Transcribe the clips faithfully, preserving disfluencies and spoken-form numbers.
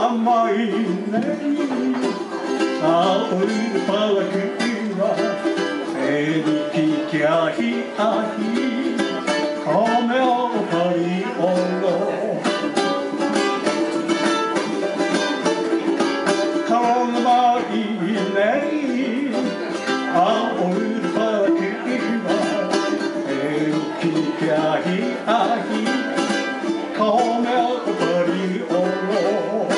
甘いね青いパラクはエリピキャヒアヒカメオパリオロ甘いね青いパラクはエリピキャヒアヒカメオパリオロ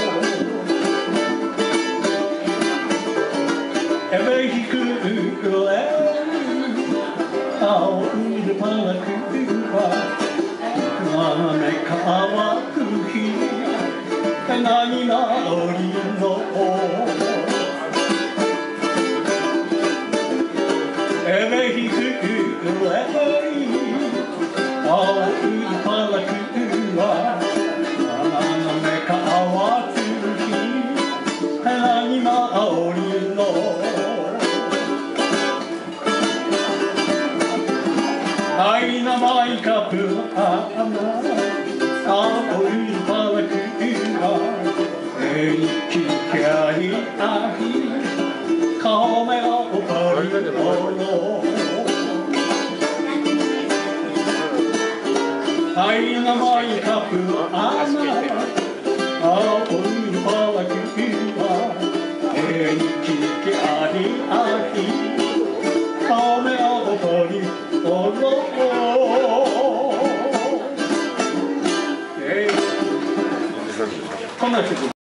エレヒクレ青いパラクは雨乾く日何なりのエレヒクレ青いパラクは雨乾く日何なりの愛のマイカップは青いパラクはエリキキャリアヒカメオパリオロ愛のマイカップは青いパラクはエリキキャリアヒカメオパリオロこんな曲